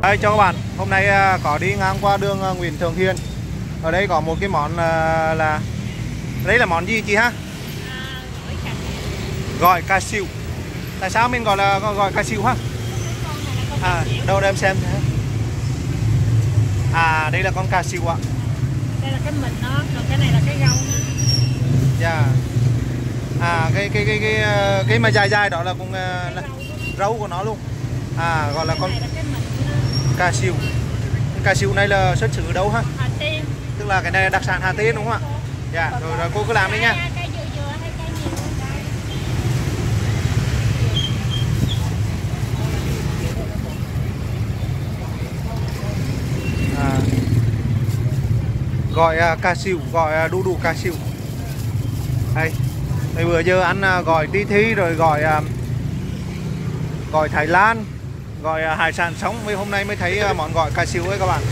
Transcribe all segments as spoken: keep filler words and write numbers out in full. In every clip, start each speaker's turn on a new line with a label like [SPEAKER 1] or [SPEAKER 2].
[SPEAKER 1] Đây cho các bạn, hôm nay có đi ngang qua đường Nguyễn Thượng Hiền. Ở đây có một cái món là, là đấy là món gì chị ha?
[SPEAKER 2] À,
[SPEAKER 1] gọi cà xỉu. Tại sao mình gọi là gọi cà xỉu ha? À, đâu để em xem. À, đây là con cà xỉu ạ.
[SPEAKER 2] Đây là cái mình nó, còn cái này là cái rau nó.
[SPEAKER 1] Dạ. Yeah. À, cái cái cái cái cái mà dài dài đó là cũng là rau của nó luôn. À, gọi là con cà xỉu. Cà xỉu này là xuất xứ ở đâu ha?
[SPEAKER 2] Hà Tiên.
[SPEAKER 1] Tức là cái này là đặc sản Hà Tiên đúng không ạ? Dạ, rồi, rồi cô cứ làm đi nha. À, gọi uh, cà xỉu, gọi uh, đu đủ cà xỉu. Đây, đây vừa giờ ăn uh, gọi tí thi rồi gọi uh, gọi Thái Lan, gọi uh, hải sản sống. Mấy hôm nay mới thấy uh, món gọi cà xỉu ấy các bạn.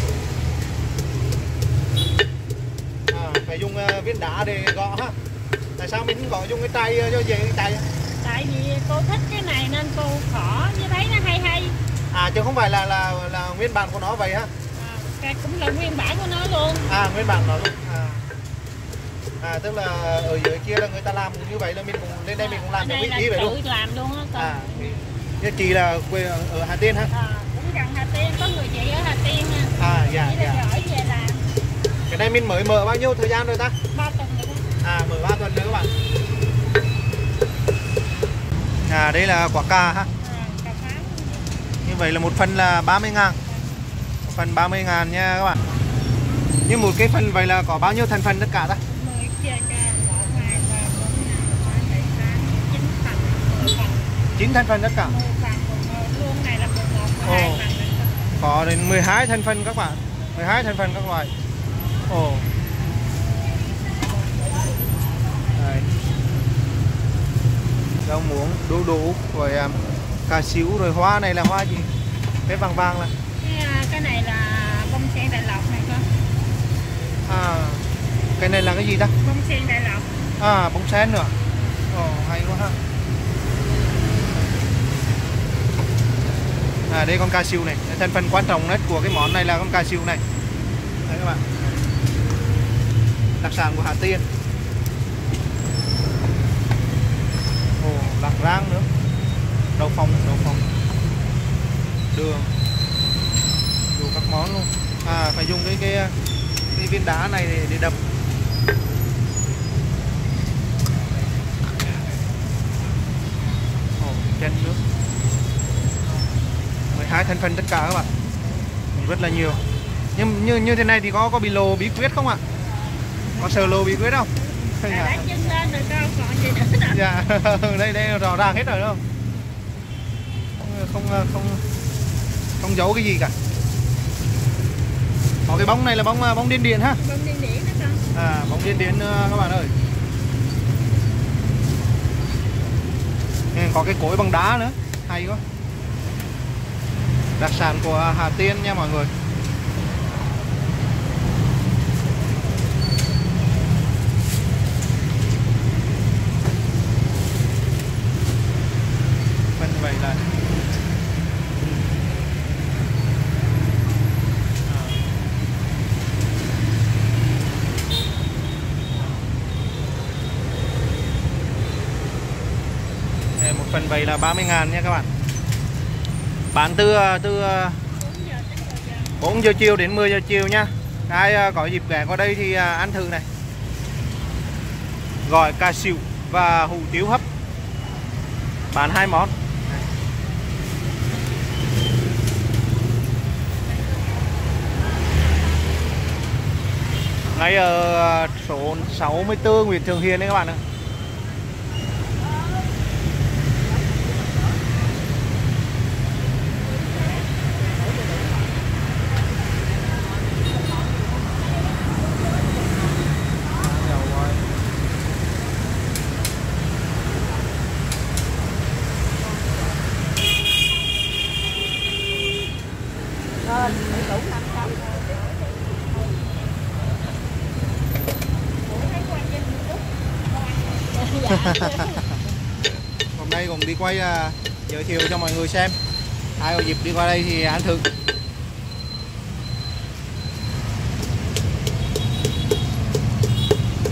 [SPEAKER 1] À, phải dùng uh, viên đá để gõ ha. Tại sao mình không gọi dùng cái tay uh, cho dễ cái tay?
[SPEAKER 2] Tại vì cô thích cái này nên cô khỏ như thấy nó hay hay.
[SPEAKER 1] À, chứ không phải là là là nguyên bản của nó vậy ha?
[SPEAKER 2] À, cũng là nguyên bản của nó luôn.
[SPEAKER 1] À, nguyên bản nó luôn. À. À, tức là ở dưới kia là người ta làm như vậy là mình cũng lên đây mình cũng làm theo vị trí vậy luôn.
[SPEAKER 2] Tự làm luôn á.
[SPEAKER 1] À, như chị là quê ở Hà Tiên ha?
[SPEAKER 2] À, cũng gần Hà Tiên, có người chị ở Hà Tiên nha.
[SPEAKER 1] À, dạ,
[SPEAKER 2] chỉ là
[SPEAKER 1] dạ.
[SPEAKER 2] giỏi về làm.
[SPEAKER 1] Cái này mình mới mở bao nhiêu thời gian rồi ta?
[SPEAKER 2] ba tuần rồi đó.
[SPEAKER 1] À, mở ba tuần nữa các bạn. À, đây là quả cà ha.
[SPEAKER 2] À, cà pháo.
[SPEAKER 1] Như vậy là một phần là ba mươi ngàn. Một phần ba mươi ngàn nha các bạn. Nhưng một cái phần vậy là có bao nhiêu thành phần tất cả ta?
[SPEAKER 2] mười chia ra một, hai, ba, bốn, năm, sáu, bảy, tám, chín phần, mười phần.
[SPEAKER 1] chín thành phần tất cả.
[SPEAKER 2] mười phần, mười một luôn này là mười một, mười hai phần.
[SPEAKER 1] Có đến mười hai thành phần các bạn. mười hai thành phần các loại. Ồ. Đây. Rau muống, đu đủ, rồi um, cà xỉu, rồi hoa này là hoa gì? Cái vàng vàng là.
[SPEAKER 2] Cái, cái này là bông sen Đại Lộc này con.
[SPEAKER 1] À, cái này là cái gì ta?
[SPEAKER 2] Bông sen Đại Lộc.
[SPEAKER 1] À, bông sen nữa. Ồ, hay quá ha. À, đây con cà xỉu này, thành phần quan trọng nhất của cái món này là con cà xỉu này. Đấy các bạn. Đặc sản của Hà Tiên. Ồ, lạc rang nữa. Đậu phộng, đậu phộng. Đường. Đủ các món luôn. À, phải dùng cái cái cái viên đá này để, để đập. Ồ, chân nước. mười hai thành phần tất cả các bạn. Rất là nhiều. Nhưng như như thế này thì có có bị lồ bí quyết không ạ? Có sợ lồ bí quyết không?
[SPEAKER 2] À, đã chân lên rồi đâu còn gì nữa đâu.
[SPEAKER 1] Dạ, đây đây rõ ràng hết rồi đâu. Không không không giấu cái gì cả. Có cái bóng này là bóng bóng điên điện ha.
[SPEAKER 2] Bông điên điển đó con.
[SPEAKER 1] À, bóng điên điện các bạn ơi. Có cái cối bằng đá nữa, hay quá. Đặc sản của Hà Tiên nha mọi người. Phần vậy là à. Một phần vậy là ba mươi ngàn nha các bạn. Bán từ từ bốn giờ chiều đến mười giờ chiều nha. Ai có dịp ghé qua đây thì ăn thử này. Gỏi cà xỉu và hủ tiếu hấp. Bán hai món. Ngay ở số sáu mươi tư Nguyễn Thượng Hiền đấy các bạn ạ. Hôm nay cùng đi quay uh, giới thiệu cho mọi người xem. Ai có dịp đi qua đây thì ăn thử.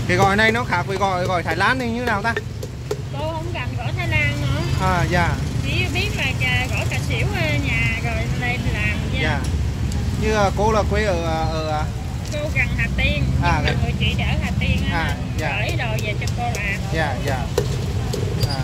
[SPEAKER 1] Cái gỏi này nó khác với gỏi gỏi Thái Lan thì như nào ta?
[SPEAKER 2] Cô không cần gỏi Thái Lan nữa.
[SPEAKER 1] À dạ.
[SPEAKER 2] Chỉ biết là cà, gỏi cà xỉu ở nhà rồi lên làm nha.
[SPEAKER 1] Dạ. Như uh, cô là quê ở ở
[SPEAKER 2] Cô gần Hà Tiên,
[SPEAKER 1] à,
[SPEAKER 2] nhưng mà người chị ở Hà Tiên á,
[SPEAKER 1] à, dạ.
[SPEAKER 2] gửi đồ về cho cô làm.
[SPEAKER 1] Dạ dạ. À.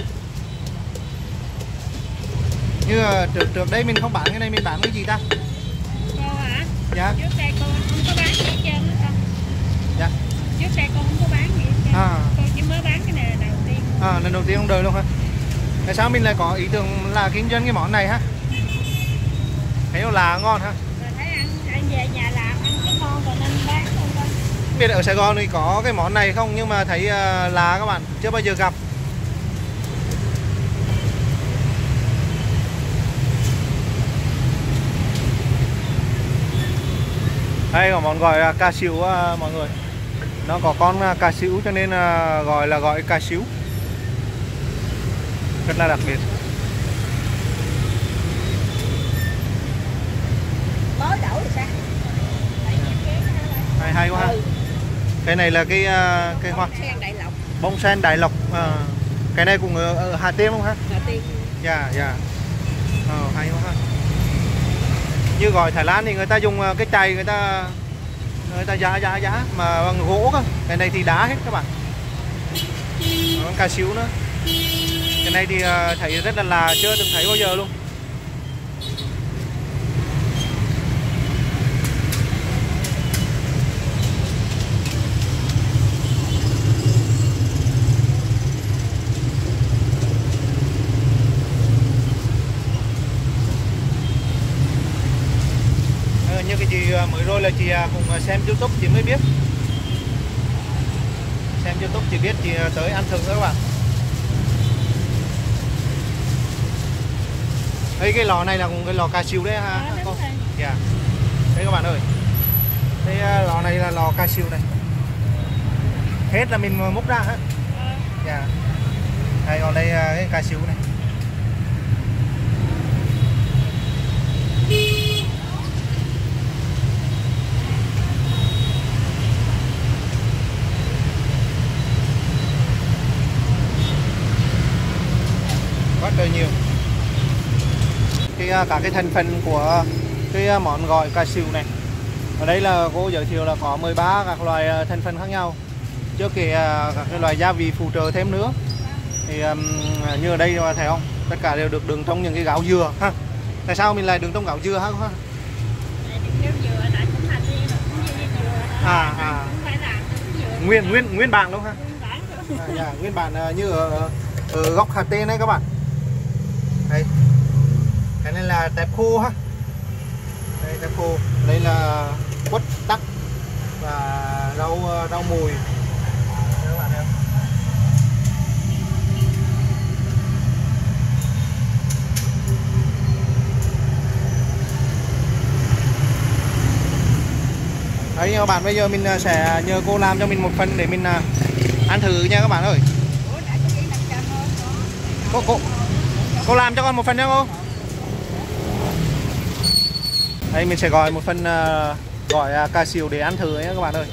[SPEAKER 1] Như uh, trước trước đây mình không bán cái này, mình bán cái gì ta?
[SPEAKER 2] Cô hả?
[SPEAKER 1] Dạ.
[SPEAKER 2] Trước đây cô không có bán gì hết trơn á con.
[SPEAKER 1] Dạ.
[SPEAKER 2] Trước đây cô không có bán gì hết trơn.
[SPEAKER 1] À.
[SPEAKER 2] Cô chỉ mới bán cái này là đầu tiên.
[SPEAKER 1] À, lần đầu tiên trong đời luôn hả? Tại sao mình lại có ý tưởng là kinh doanh cái món này ha? Thấy nó là ngon ha?
[SPEAKER 2] Rồi thấy ăn, ăn về nhà làm ăn cái ngon rồi nên bán luôn đó.
[SPEAKER 1] Biết ở Sài Gòn thì có cái món này không, nhưng mà thấy uh, là các bạn chưa bao giờ gặp. Đây có món gọi uh, cà xỉu uh, mọi người. Nó có con uh, cà xỉu cho nên uh, gọi là gọi cà xỉu. Rất là đặc biệt.
[SPEAKER 2] Mới đổ thì sao?
[SPEAKER 1] Hay hay quá ha.
[SPEAKER 2] Ừ.
[SPEAKER 1] Cái này là cái uh, cái hoa
[SPEAKER 2] sen Đại Lộc.
[SPEAKER 1] bông sen Đại Lộc. Uh, cái này cũng ở, ở Hà Tiên không ha?
[SPEAKER 2] Hà Tiên.
[SPEAKER 1] Dạ dạ. Ờ, hay quá ha. Như gỏi Thái Lan thì người ta dùng uh, cái chày người ta người ta giá giá giá mà bằng gỗ cơ. Cái này thì đá hết các bạn. Nó cà xỉu nữa. Cái này thì uh, thấy rất là là chưa từng thấy bao giờ luôn. Như cái chị mới rồi là chị cũng xem YouTube chị mới biết, xem YouTube chị biết, chị tới ăn thử các bạn. Đây cái lò này là cũng cái lò cà xỉu đấy ha.
[SPEAKER 2] À,
[SPEAKER 1] con. Dạ. Đây các bạn ơi, đây lò này là lò cà xỉu này, hết là mình múc ra ha. Dạ. Đây còn đây cái cà xỉu này. Rất là nhiều cái cả cái thành phần của cái món gỏi cà xỉu này. Ở đây là cô giới thiệu là có mười ba các loại thành phần khác nhau, chưa kể các cái loại gia vị phụ trợ thêm nữa. Thì um, như ở đây mà thấy không, tất cả đều được đựng trong những cái gạo dừa ha. Tại sao mình lại đựng trong gạo dừa ha? À à. Nguyên nguyên nguyên bản luôn ha. À, dạ, nguyên bản như ở, ở góc Hà Tê này các bạn. Đây. Cái này là tép khô ha. Đây tép khô, đây là quất tắc và rau rau mùi. Đây các bạn thấy không? Đấy các bạn, bây giờ mình sẽ nhờ cô làm cho mình một phần để mình ăn thử nha các bạn ơi. Cô cô cô làm cho con một phần nha cô. Đây mình sẽ gọi một phần uh, gọi uh, cà xỉu để ăn thử nhé các bạn ơi.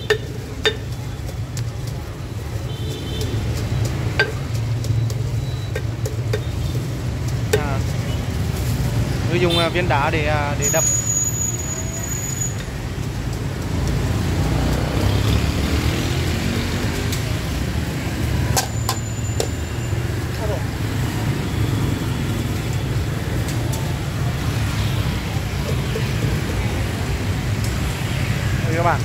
[SPEAKER 1] À, tôi dùng uh, viên đá để uh, để đập. Các bạn.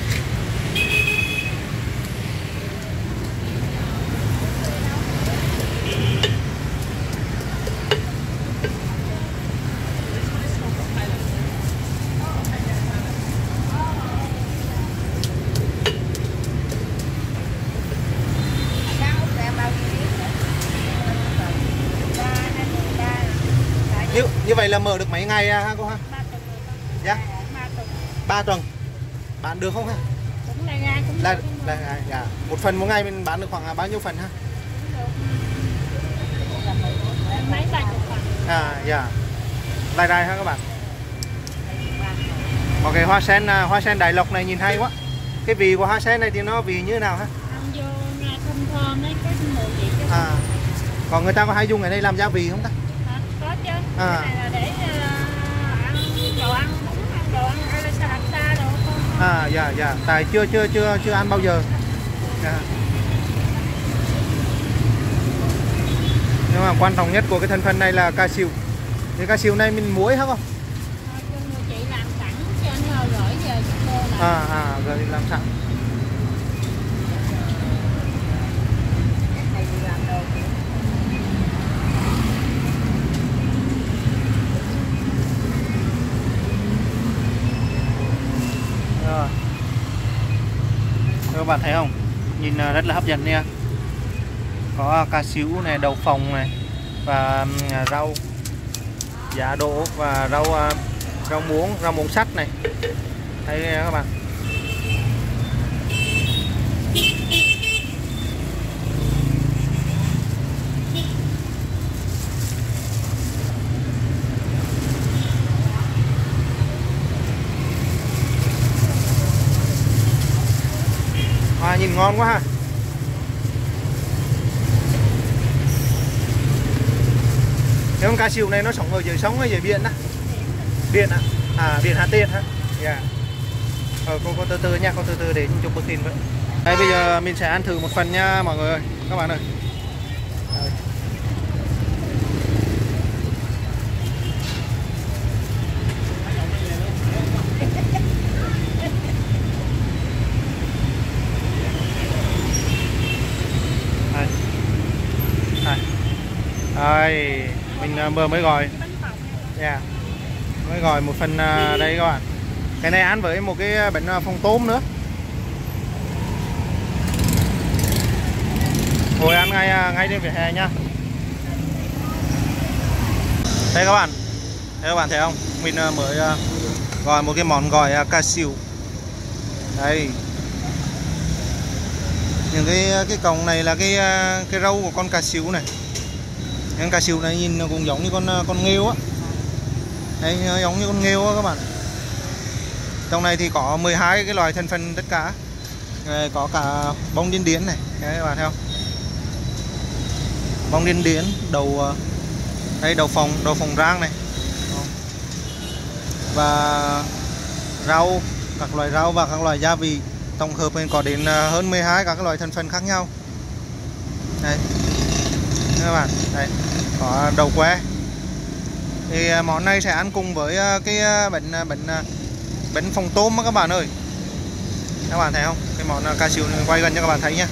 [SPEAKER 1] Như như vậy là mở được mấy ngày ha cô ha? Dạ. ba tuần. Bán được không ha?
[SPEAKER 2] Cũng là ra cũng
[SPEAKER 1] là,
[SPEAKER 2] được
[SPEAKER 1] là, là, dạ. Một phần một ngày mình bán được khoảng bao nhiêu phần ha?
[SPEAKER 2] mấy ba chục phần.
[SPEAKER 1] À dạ. Lai rai ha các bạn. Có cái hoa sen hoa sen Đại Lộc này nhìn hay quá. Cái vị của hoa sen này thì nó vị như thế nào ha?
[SPEAKER 2] vô nghe thơm thơm ấy, cái mùi vị chứ.
[SPEAKER 1] À. Còn người ta có hay dùng cái này làm gia vị không ta?
[SPEAKER 2] À, có chứ.
[SPEAKER 1] À.
[SPEAKER 2] Cái này là để uh, ăn đồ ăn, bún ăn đồ ăn, hay là salad xa đồ không?
[SPEAKER 1] À dạ dạ, tại chưa chưa chưa chưa ăn bao giờ. Dạ. Nhưng mà quan trọng nhất của cái thành phần này là cà xỉu. Thì cà xỉu này mình muối hả không?
[SPEAKER 2] À, chị làm sẵn cho anh thôi gửi về cho cô là.
[SPEAKER 1] À à rồi làm sẵn.
[SPEAKER 2] Cái này thì làm đồ.
[SPEAKER 1] Rồi. Các bạn thấy không? Nhìn rất là hấp dẫn nha. Có cà xỉu này, đậu phộng này và rau giá đỗ và rau rau muống, rau muống sắt này. Thấy các bạn. À, nhìn ngon quá ha. Cái con cá xỉu này nó sống ở dưới sông hay dưới biển á? Biển á? À, biển Hà Tiên hả? Dạ. Yeah. Ờ, cô, cô từ từ nha, cô từ từ để chụp bức hình với. Đây bây giờ mình sẽ ăn thử một phần nha mọi người ơi, các bạn ơi. Đây. Đây. Đây. Đây, mình vừa mới gọi. Dạ. Yeah. Mới gọi một phần đây các bạn. Cái này ăn với một cái bánh phồng tôm nữa. Ngồi ăn ngay ngay trên vỉa hè nha. Đây các bạn. Đây các bạn thấy không? Mình mới gọi một cái món gỏi cà xỉu. Đây. Những cái cái cọng này là cái cái râu của con cà xỉu này. Con cà xỉu này nhìn cũng giống như con con nghêu á. Đây giống như con nghêu á các bạn. Trong này thì có mười hai cái loài thành phần tất cả. Đây, có cả bông điên điển này, đấy các bạn thấy không? Bông điên điển, đầu đây đầu phồng, đầu phồng rang này. Và rau, các loại rau và các loại gia vị tổng hợp nên có đến hơn mười hai các loại thành phần khác nhau. Đây. Các bạn, đây có đầu que. Thì món này sẽ ăn cùng với cái bánh bánh bánh phồng tôm đó các bạn ơi. Các bạn thấy không? Cái món cà xỉu này quay gần cho các bạn thấy nhé.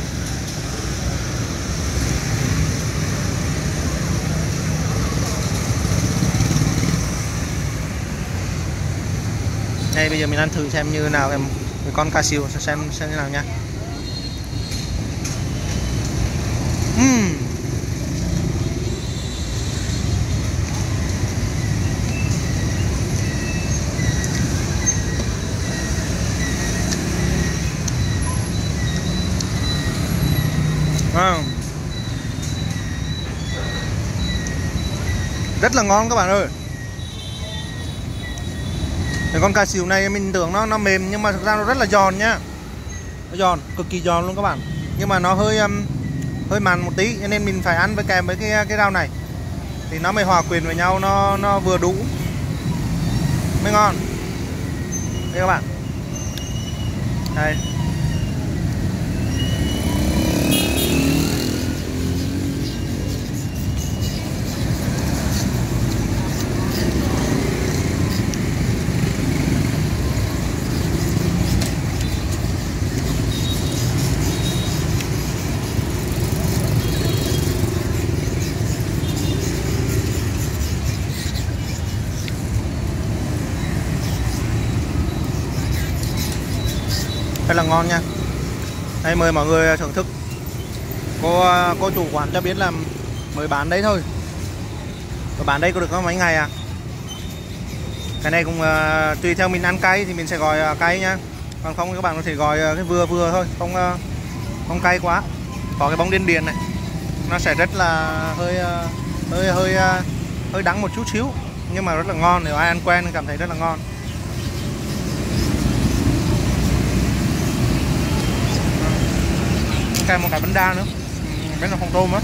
[SPEAKER 1] Đây bây giờ mình ăn thử xem như nào em cái con cà xỉu xem xem như nào nha. Uhm. À. Rất là ngon các bạn ơi. Cái con cà xỉu này mình tưởng nó nó mềm nhưng mà thực ra nó rất là giòn nhá. Nó giòn, cực kỳ giòn luôn các bạn. Nhưng mà nó hơi um, hơi mặn một tí cho nên mình phải ăn với kèm với cái cái rau này thì nó mới hòa quyện với nhau, nó nó vừa đủ mới ngon. Đây các bạn. Đây. Rất là ngon nha. Đây mời mọi người thưởng thức. Cô cô chủ quán cho biết là mới bán đấy thôi. Và bán đây có được có mấy ngày à. Cái này cũng uh, tùy theo mình ăn cay thì mình sẽ gọi uh, cay nha. Còn không các bạn có thể gọi uh, cái vừa vừa thôi, không uh, không cay quá. Có cái bông điên điển này. Nó sẽ rất là hơi uh, hơi hơi uh, hơi đắng một chút xíu nhưng mà rất là ngon, nếu ai ăn quen cảm thấy rất là ngon. kèm một cái bánh đa nữa, ừ, bánh là con tôm á.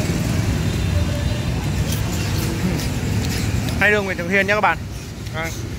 [SPEAKER 1] Hay đường Nguyễn Thượng Hiền nha các bạn. À.